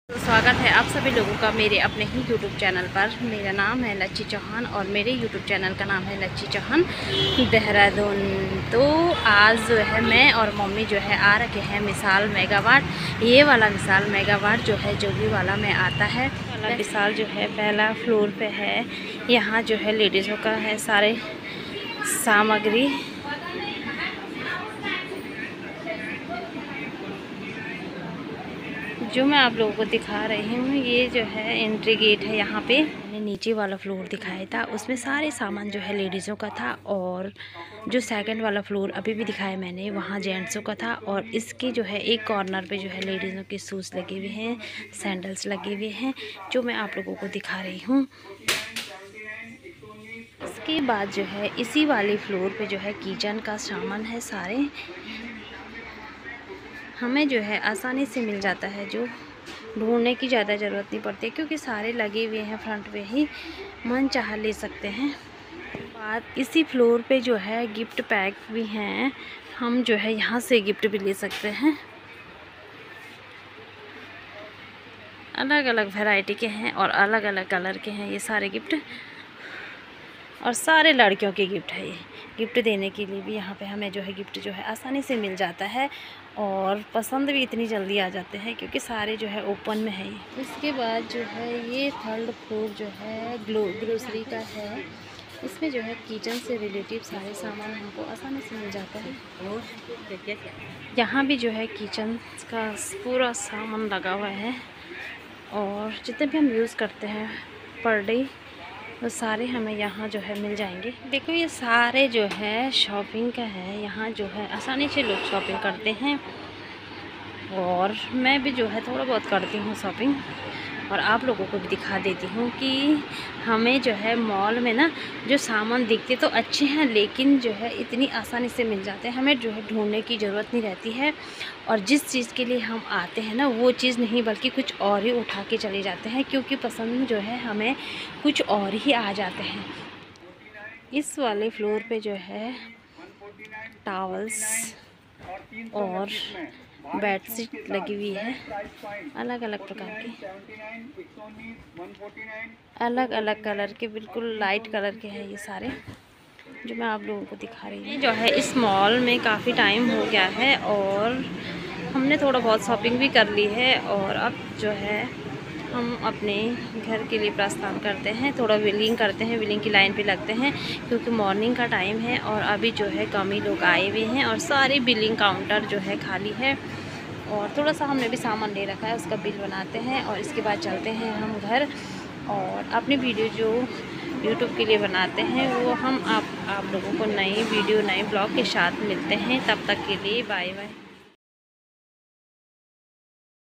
तो स्वागत है आप सभी लोगों का मेरे अपने ही YouTube चैनल पर। मेरा नाम है लच्छी चौहान और मेरे YouTube चैनल का नाम है लच्छी चौहान देहरादून। तो आज जो है मैं और मम्मी जो है आ रखे हैं मिसाल मेगावाट। ये वाला मिसाल मेगावाट जो है जोगी वाला में आता है। वाला मिसाल जो है पहला फ्लोर पे है। यहाँ जो है लेडीज़ों का है सारे सामग्री। जो मैं आप लोगों को दिखा रही हूँ ये जो है एंट्री गेट है। यहाँ पे मैंने नीचे वाला फ्लोर दिखाया था, उसमें सारे सामान जो है लेडीज़ों का था। और जो सेकंड वाला फ्लोर अभी भी दिखाया मैंने वहाँ जेंट्सों का था। और इसके जो है एक कॉर्नर पे जो है लेडीज़ों के शूज़ लगे हुए हैं, सैंडल्स लगे हुए हैं, जो मैं आप लोगों को दिखा रही हूँ। इसके बाद जो है इसी वाले फ्लोर पे जो है किचन का सामान है सारे। हमें जो है आसानी से मिल जाता है, जो ढूंढने की ज़्यादा ज़रूरत नहीं पड़ती है क्योंकि सारे लगे हुए हैं। फ्रंट पे ही मन चाह ले सकते हैं। बात इसी फ्लोर पे जो है गिफ्ट पैक भी हैं, हम जो है यहाँ से गिफ्ट भी ले सकते हैं। अलग अलग वैरायटी के हैं और अलग अलग कलर के हैं ये सारे गिफ्ट। और सारे लड़कियों के गिफ्ट है ये। गिफ्ट देने के लिए भी यहाँ पे हमें जो है गिफ्ट जो है आसानी से मिल जाता है और पसंद भी इतनी जल्दी आ जाते हैं क्योंकि सारे जो है ओपन में है ये। इसके बाद जो है ये थर्ड फ्लोर जो है ग्रोसरी का है। इसमें जो है किचन से रिलेटिव सारे सामान हमको आसानी से मिल जाता है। यहाँ भी जो है किचन का पूरा सामान लगा हुआ है और जितने भी हम यूज़ करते हैं पर डे वो सारे हमें यहाँ जो है मिल जाएंगे। देखो ये सारे जो है शॉपिंग का है। यहाँ जो है आसानी से लोग शॉपिंग करते हैं और मैं भी जो है थोड़ा बहुत करती हूँ शॉपिंग। और आप लोगों को भी दिखा देती हूँ कि हमें जो है मॉल में ना जो सामान दिखते तो अच्छे हैं लेकिन जो है इतनी आसानी से मिल जाते हैं। हमें जो है ढूंढने की ज़रूरत नहीं रहती है और जिस चीज़ के लिए हम आते हैं ना वो चीज़ नहीं बल्कि कुछ और ही उठा के चले जाते हैं क्योंकि पसंद जो है हमें कुछ और ही आ जाते हैं। इस वाले फ्लोर पे जो है टॉवल्स और बेडशीट लगी हुई है अलग अलग प्रकार की, अलग अलग कलर के, बिल्कुल लाइट कलर के हैं ये सारे जो मैं आप लोगों को दिखा रही हूँ। जो है इस मॉल में काफ़ी टाइम हो गया है और हमने थोड़ा बहुत शॉपिंग भी कर ली है और अब जो है हम अपने घर के लिए प्रस्थान करते हैं। थोड़ा बिलिंग करते हैं, बिलिंग की लाइन पे लगते हैं क्योंकि मॉर्निंग का टाइम है और अभी जो है कम ही लोग आए हुए हैं और सारे बिलिंग काउंटर जो है खाली है। और थोड़ा सा हमने भी सामान ले रखा है, उसका बिल बनाते हैं और इसके बाद चलते हैं हम घर। और अपनी वीडियो जो यूट्यूब के लिए बनाते हैं वो हम आप लोगों को नई वीडियो नए ब्लॉग के साथ मिलते हैं। तब तक के लिए बाय बाय।